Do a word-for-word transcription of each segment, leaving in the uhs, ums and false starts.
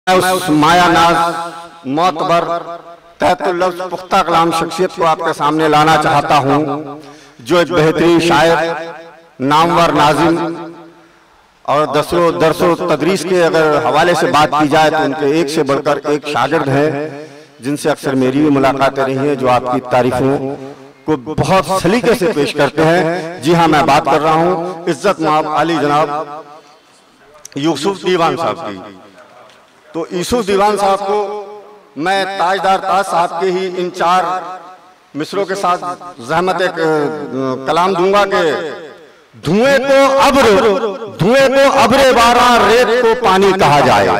उस माया नाज मोतबर तहतुल लफ्ज़ पुख्ता कलाम शख्सियत को आपके सामने लाना चाहता हूँ, जो एक बेहतरीन शायर, नामवर नाजिम और दसों दरसों तदरीस के अगर हवाले से बात की जाए तो उनके एक से बढ़कर एक शागिर्द हैं, जिनसे अक्सर मेरी भी मुलाकातें रही हैं, जो आपकी तारीफों को बहुत सलीके से पेश करते हैं। जी हाँ, मैं बात कर रहा हूँ इज्जत माब आली जनाब यूसुफ दीवान साहब की। तो यूसुफ दीवान साहब को मैं ताजदार ताज साहब के ही इन चार मिसरों के साथ जहमत एक कलाम दूंगा कि धुएं को अब्र धुएं को अब्रे बारा रेत को पानी कहा जाए,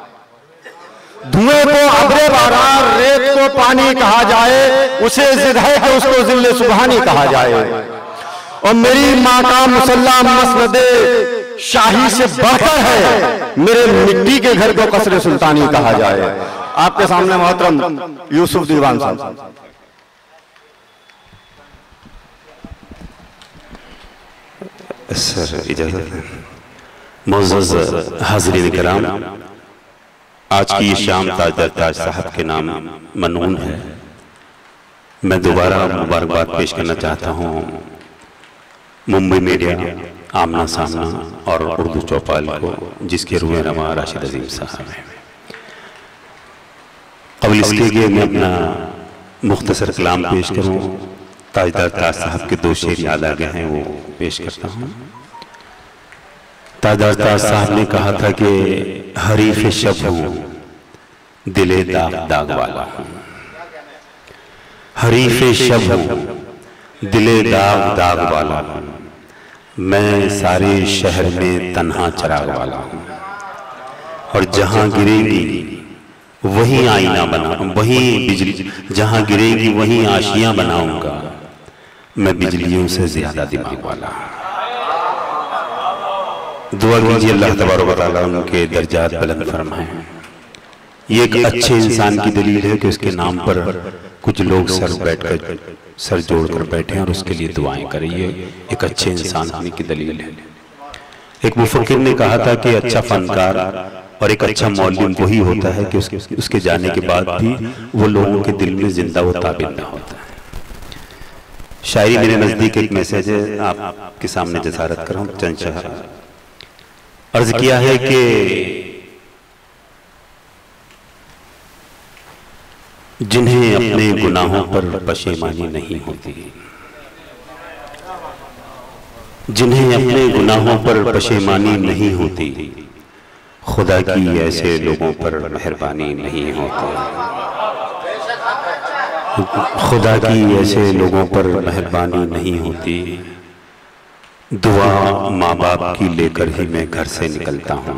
धुएं को अब्रे बारा रेत को पानी कहा जाए, उसे जिद है कि उसको जिल्ले सुबहानी कहा जाए। और मेरी माँ का मुसल्ला मसनदे शाही से बढ़कर है, मेरे मिट्टी के घर को कसरे सुल्तानी कहा जाए। आपके सामने मोहतरम यूसुफ दीवान साहब। सर इजाजत है। मुअज़्ज़ज़ हाज़रीन किराम, आज की ये शाम ताजदार ताज साहब के नाम मनून है। मैं दोबारा मुबारकबाद पेश करना चाहता हूँ मुंबई मीडिया, आमना सामना और उर्दू चौपाल को, जिसके रूए रमा राशिद अजीम साहब हैं। कबल इसके लिए मैं अपना मुख्तसर कलाम पेश करूँ, ताजदार ताज साहब के दो शेर याद आ गए हैं, वो पेश करता हूँ। ताजदार ताज साहब ने कहा था कि हरीफ शब हूँ, दिले दाग दाग वाला हूँ। हरीफ शब हूँ, दिले दाग दाग वाला हूँ। मैं सारे शहर में तन्हा चराग वाला हूँ, और जहाँ गिरेगी वहीं आईना बना, वहीं बिजली, जहाँ गिरेगी वहीं आशियाँ बनाऊंगा। मैं बिजलियों से ज्यादा दिमाग वाला। दुआ कीजिए अल्लाह तबारक व तआला उनके दर्जात बुलंद फरमाए। ये एक अच्छे इंसान की दलील है कि उसके नाम पर कुछ लोग सर बैठकर सर जोड़कर बैठे हैं और उसके लिए दुआएं करें। ये एक अच्छे इंसान होने की दलील है। एक मुफक्किर ने कहा था कि अच्छा फनकार और एक अच्छा मौलिम वही होता है कि उसके, उसके जाने के बाद भी वो लोगों के दिल में जिंदा व ताबिंदा होता है। शायरी मेरे नजदीक एक मैसेज है, आपके सामने जसारत कर रहा हूँ। चंद शाह अर्ज किया है कि जिन्हें अपने गुनाहों पर पशेमानी नहीं होती, जिन्हें अपने गुनाहों पर पशेमानी नहीं होती, खुदा की ऐसे लोगों पर मेहरबानी नहीं होती। खुदा की ऐसे लोगों पर मेहरबानी नहीं होती। दुआ माँ बाप की लेकर ही मैं घर से निकलता हूँ।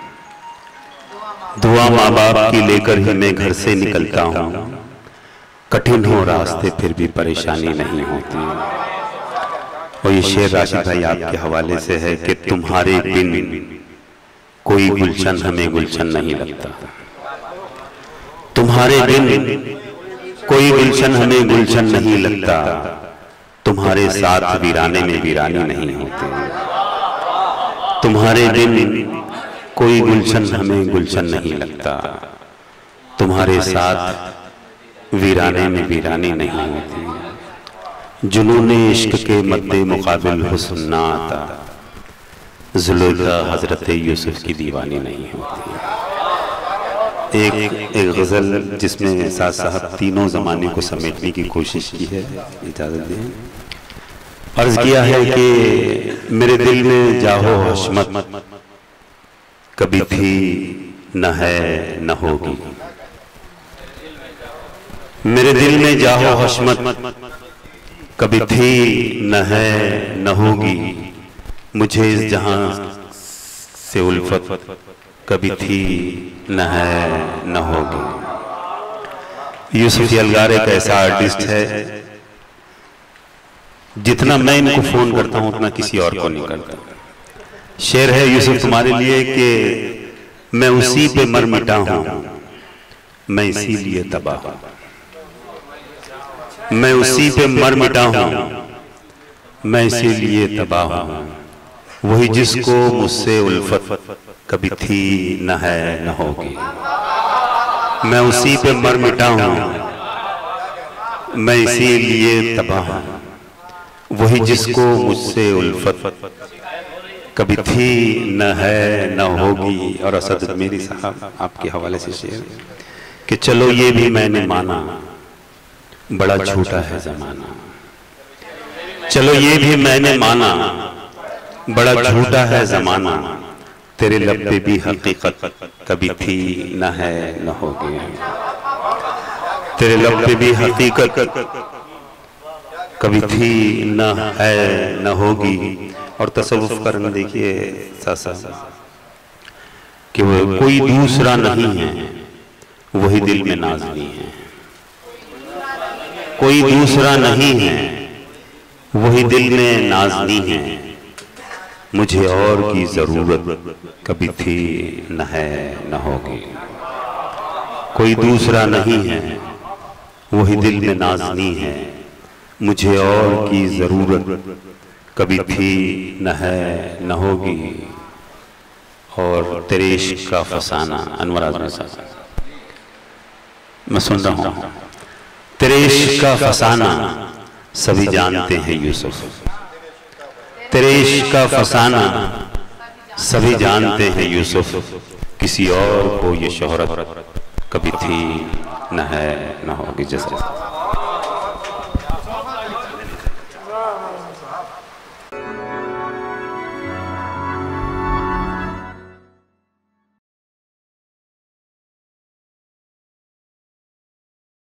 दुआ माँ बाप की लेकर ही मैं घर से निकलता हूँ। कठिन हो रास्ते फिर भी परेशानी नहीं होती। और ये शेर राशिद भाई आपके हवाले से है कि तुम्हारे बिन कोई गुलशन हमें गुलशन नहीं लगता। तुम्हारे बिन कोई गुलशन हमें गुलशन नहीं लगता। तुम्हारे साथ वीराने में वीरानी नहीं होती। तुम्हारे बिन कोई गुलशन हमें गुलशन नहीं लगता। तुम्हारे साथ वीराने में वीरानी नहीं होती। जुनून इश्क के मद्दे मुकाबिल हुस्न ना आता। जुलेखा हजरत यूसुफ की दीवानी नहीं होती। एक एक गजल जिसमें साथ साहब तीनों जमाने को समेटने की कोशिश की है, इजाजत दें। अर्ज किया है कि मेरे दिल में जाहो हशमत कभी थी न है न होगी। मेरे दिल में जाहो हशमत कभी थी न है न होगी। मुझे इस जहां से उल्फत कभी थी न है न होगी। यूसुफ अलगार एक ऐसा आर्टिस्ट है, जितना मैं इनको फोन करता हूं उतना किसी और को नहीं करता। शेर है यूसुफ तुम्हारे लिए कि मैं उसी पे मर मिटा हूं, मैं इसीलिए तबाह हूं। मैं उसी पे मर मिटा हूं, मैं इसीलिए तबाह हूं। वही जिसको मुझसे उल्फत कभी थी न है न होगी। मैं उसी पे मर मिटा हूं, मैं इसीलिए तबाह हूं। वही जिसको मुझसे उल्फत कभी थी न है न होगी। और असद मेरी साहब आपके हवाले से शेर कि चलो ये भी मैंने माना बड़ा झूठा है जमाना। चलो ये भी मैंने माना बड़ा झूठा है जमाना। तेरे लब पे भी हकीकत कभी थी न है न होगी। तेरे लब पे भी हकीकत कभी थी न है न होगी। और तसव्वुफ करने देखिए सासा कि वो कोई दूसरा नहीं है, वही दिल में नाज़नी है। कोई दूसरा नहीं है, वही दिल में नाज़नी है। मुझे और की जरूरत कभी थी न है न होगी। कोई दूसरा नहीं है, वही दिल में नाज़नी है। मुझे और की जरूरत कभी थी न है न होगी। और तेरे इश्क का फसाना, अनवर आज़मी साहब मैं सुन रहा हूं। तेरे इश्क का फसाना सभी जानते हैं यूसुफ। तेरे इश्क का फसाना सभी जानते हैं यूसुफ। किसी और को ये शोहरत कभी थी न है न होगी। जैसे